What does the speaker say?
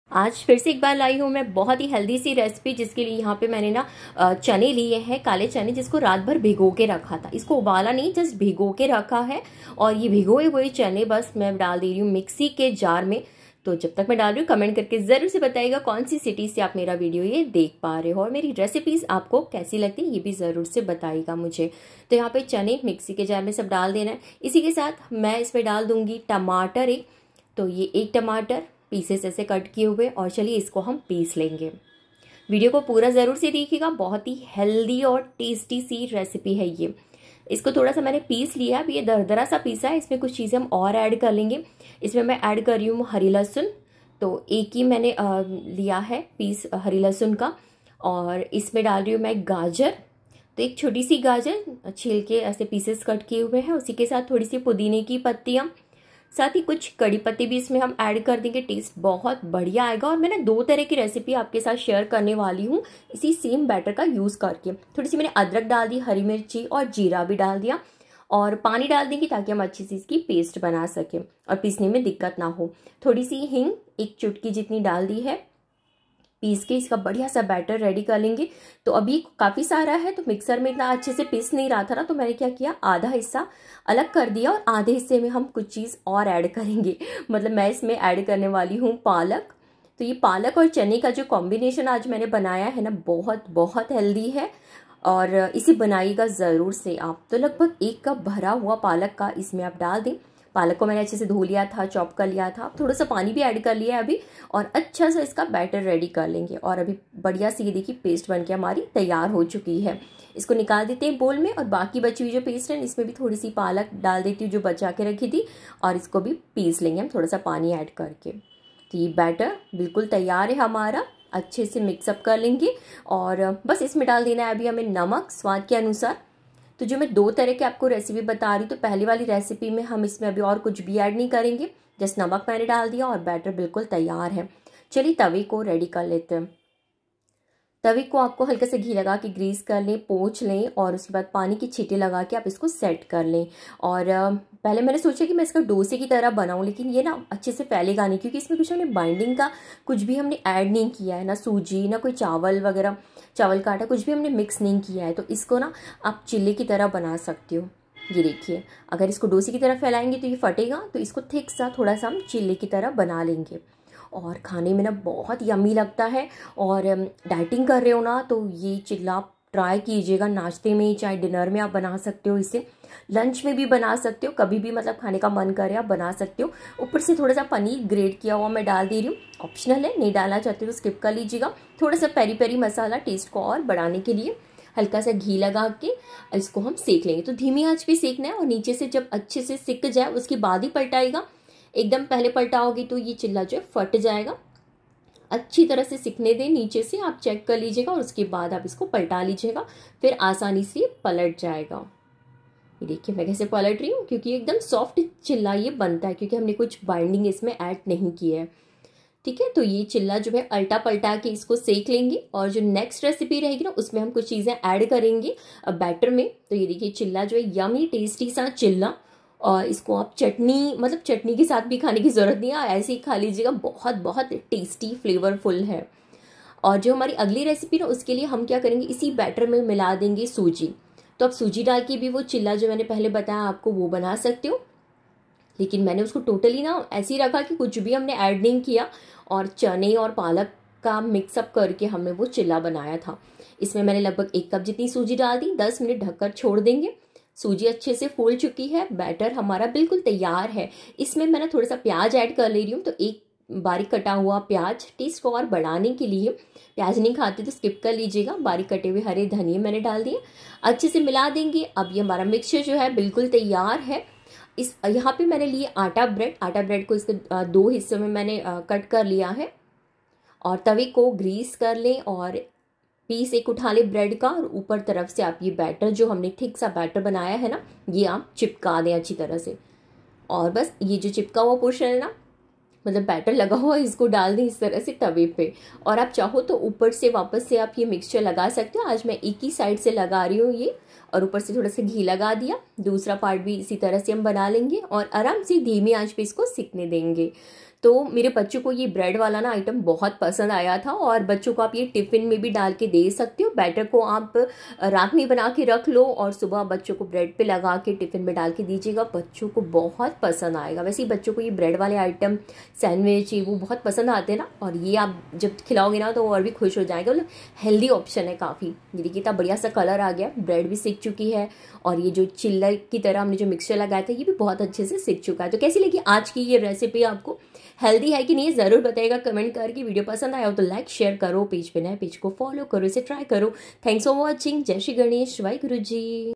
आज फिर से एक बार लाई हूँ मैं बहुत ही हेल्दी सी रेसिपी, जिसके लिए यहाँ पे मैंने ना चने लिए हैं, काले चने, जिसको रात भर भिगो के रखा था। इसको उबाला नहीं, जस्ट भिगो के रखा है। और ये भिगोए हुए चने बस मैं डाल दे रही हूँ मिक्सी के जार में। तो जब तक मैं डाल रही हूँ कमेंट करके जरूर से बताइएगा कौन सी सिटी से आप मेरा वीडियो ये देख पा रहे हो, और मेरी रेसिपीज आपको कैसी लगती है ये भी जरूर से बताइएगा मुझे। तो यहाँ पे चने मिक्सी के जार में सब डाल देना है। इसी के साथ मैं इसमें डाल दूंगी टमाटर एक। तो ये एक टमाटर पीसेस ऐसे कट किए हुए, और चलिए इसको हम पीस लेंगे। वीडियो को पूरा ज़रूर से देखिएगा, बहुत ही हेल्दी और टेस्टी सी रेसिपी है ये। इसको थोड़ा सा मैंने पीस लिया, अब ये दरदरा सा पीसा है। इसमें कुछ चीज़ें हम और ऐड कर लेंगे। इसमें मैं ऐड कर रही हूँ हरी लहसुन। तो एक ही मैंने लिया है पीस हरी लहसुन का। और इसमें डाल रही हूँ मैं गाजर। तो एक छोटी सी गाजर छील के ऐसे पीसेस कट किए हुए हैं। उसी के साथ थोड़ी सी पुदीने की पत्तियाँ, साथ ही कुछ कड़ी पत्ते भी इसमें हम ऐड कर देंगे। टेस्ट बहुत बढ़िया आएगा। और मैंने 2 तरह की रेसिपी आपके साथ शेयर करने वाली हूँ इसी सेम बैटर का यूज़ करके। थोड़ी सी मैंने अदरक डाल दी, हरी मिर्ची और जीरा भी डाल दिया, और पानी डाल देंगे ताकि हम अच्छी सी इसकी पेस्ट बना सकें और पीसने में दिक्कत ना हो। थोड़ी सी हींग एक चुटकी जितनी डाल दी है। पीस के इसका बढ़िया सा बैटर रेडी कर लेंगे। तो अभी काफ़ी सारा है, तो मिक्सर में इतना अच्छे से पीस नहीं रहा था ना, तो मैंने क्या किया, आधा हिस्सा अलग कर दिया और आधे हिस्से में हम कुछ चीज़ और ऐड करेंगे। मतलब मैं इसमें ऐड करने वाली हूँ पालक। तो ये पालक और चने का जो कॉम्बिनेशन आज मैंने बनाया है ना, बहुत बहुत हेल्दी है, और इसे बनाइएगा ज़रूर से आप। तो लगभग 1 कप भरा हुआ पालक का इसमें आप डाल दें। पालक को मैंने अच्छे से धो लिया था, चॉप कर लिया था, थोड़ा सा पानी भी ऐड कर लिया है अभी, और अच्छा सा इसका बैटर रेडी कर लेंगे। और अभी बढ़िया सी ये देखिए पेस्ट बनके हमारी तैयार हो चुकी है। इसको निकाल देते हैं बोल में, और बाकी बची हुई जो पेस्ट है इसमें भी थोड़ी सी पालक डाल देती हूँ जो बचा के रखी थी, और इसको भी पीस लेंगे हम थोड़ा सा पानी ऐड करके। तो ये बैटर बिल्कुल तैयार है हमारा, अच्छे से मिक्सअप कर लेंगे। और बस इसमें डाल देना है अभी हमें नमक स्वाद के अनुसार। तो जो मैं 2 तरह के आपको रेसिपी बता रही हूँ, तो पहली वाली रेसिपी में हम इसमें अभी और कुछ भी ऐड नहीं करेंगे, जस्ट नमक मैंने डाल दिया और बैटर बिल्कुल तैयार है। चलिए तवे को रेडी कर लेते हैं। तवे को आपको हल्का से घी लगा के ग्रीस कर लें, पोंछ लें, और उसके बाद पानी की छींटे लगा के आप इसको सेट कर लें। और पहले मैंने सोचा कि मैं इसका डोसे की तरह बनाऊं, लेकिन ये ना अच्छे से फैलेगा नहीं, क्योंकि इसमें कुछ हमने बाइंडिंग का कुछ भी हमने ऐड नहीं किया है, ना सूजी ना कोई चावल वगैरह, चावल का आटा कुछ भी हमने मिक्स नहीं किया है। तो इसको ना आप चिल्ले की तरह बना सकते हो। ये देखिए, अगर इसको डोसे की तरह फैलाएंगे तो ये फटेगा, तो इसको थिक सा थोड़ा सा हम चिल्ले की तरह बना लेंगे। और खाने में ना बहुत यम्मी लगता है। और डाइटिंग कर रहे हो ना, तो ये चिल्ला आप ट्राई कीजिएगा। नाश्ते में चाहे डिनर में आप बना सकते हो, इसे लंच में भी बना सकते हो, कभी भी मतलब खाने का मन करे आप बना सकते हो। ऊपर से थोड़ा सा पनीर ग्रेट किया हुआ मैं डाल दे रही हूँ, ऑप्शनल है, नहीं डालना चाहते तो स्किप कर लीजिएगा। थोड़ा सा पेरी पेरी मसाला टेस्ट को और बढ़ाने के लिए, हल्का सा घी लगा के इसको हम सेक लेंगे। तो धीमी आंच पे सेकना है, और नीचे से जब अच्छे से सिक जाए उसके बाद ही पलटाएगा। एकदम पहले पलटाओगे तो ये चिल्ला जो है फट जाएगा। अच्छी तरह से सिकने दें, नीचे से आप चेक कर लीजिएगा, और उसके बाद आप इसको पलटा लीजिएगा, फिर आसानी से पलट जाएगा। ये देखिए मैं कैसे पलट रही हूँ, क्योंकि एकदम सॉफ्ट चिल्ला ये बनता है, क्योंकि हमने कुछ बाइंडिंग इसमें ऐड नहीं की है। ठीक है, तो ये चिल्ला जो है अल्टा पलटा के इसको सेक लेंगे। और जो नेक्स्ट रेसिपी रहेगी ना, उसमें हम कुछ चीज़ें ऐड करेंगे बैटर में। तो ये देखिए चिल्ला जो है यमी टेस्टी सा चिल्ला, और इसको आप चटनी, मतलब चटनी के साथ भी खाने की ज़रूरत नहीं है, ऐसे ही खा लीजिएगा, बहुत बहुत टेस्टी फ्लेवरफुल है। और जो हमारी अगली रेसिपी ना, उसके लिए हम क्या करेंगे, इसी बैटर में मिला देंगे सूजी। तो आप सूजी डाल के भी वो चिल्ला जो मैंने पहले बताया आपको वो बना सकते हो, लेकिन मैंने उसको टोटली ना ऐसे ही रखा कि कुछ भी हमने ऐड नहीं किया, और चने और पालक का मिक्सअप करके हमने वो चिल्ला बनाया था। इसमें मैंने लगभग 1 कप जितनी सूजी डाल दी, 10 मिनट ढककर छोड़ देंगे। सूजी अच्छे से फूल चुकी है, बैटर हमारा बिल्कुल तैयार है। इसमें मैंने थोड़ा सा प्याज ऐड कर ले रही हूँ। तो एक बारीक कटा हुआ प्याज, टेस्ट को और बढ़ाने के लिए, प्याज नहीं खाते तो स्किप कर लीजिएगा। बारीक कटे हुए हरे धनिया मैंने डाल दिए, अच्छे से मिला देंगे। अब ये हमारा मिक्सचर जो है बिल्कुल तैयार है। इस यहाँ पे मैंने लिए आटा ब्रेड को इसके 2 हिस्सों में मैंने कट कर लिया है। और तवे को ग्रीस कर लें, और पीस एक उठा ले ब्रेड का, और ऊपर तरफ से आप ये बैटर जो हमने थिक सा बैटर बनाया है ना, ये आप चिपका दें अच्छी तरह से। और बस ये जो चिपका हुआ पोर्शन है ना, मतलब बैटर लगा हुआ, इसको डाल दें इस तरह से तवे पे। और आप चाहो तो ऊपर से वापस से आप ये मिक्सचर लगा सकते हो। आज मैं एक ही साइड से लगा रही हूँ ये, और ऊपर से थोड़ा सा घी लगा दिया। दूसरा पार्ट भी इसी तरह से हम बना लेंगे, और आराम से धीमी आंच पे इसको सिकने देंगे। तो मेरे बच्चों को ये ब्रेड वाला ना आइटम बहुत पसंद आया था, और बच्चों को आप ये टिफ़िन में भी डाल के दे सकते हो। बैटर को आप रात में बना के रख लो और सुबह बच्चों को ब्रेड पे लगा के टिफ़िन में डाल के दीजिएगा, बच्चों को बहुत पसंद आएगा। वैसे ही बच्चों को ये ब्रेड वाले आइटम, सैंडविच, ये वो बहुत पसंद आते हैं ना, और ये आप जब खिलाओगे ना तो और भी खुश हो जाएगा। मतलब हेल्दी ऑप्शन है काफ़ी। ये देखिए इतना बढ़िया सा कलर आ गया, ब्रेड भी सिक चुकी है, और ये जो चिल्लर की तरह हमने जो मिक्सचर लगाया था ये भी बहुत अच्छे से सिक चुका है। तो कैसी लगी आज की ये रेसिपी आपको? हेल्दी है कि नहीं ज़रूर बताइएगा कमेंट करके। वीडियो पसंद आया हो तो लाइक शेयर करो, पेज पे नए पेज को फॉलो करो, इसे ट्राई करो। Thanks for watching. जय श्री गणेश, वाहे गुरु जी।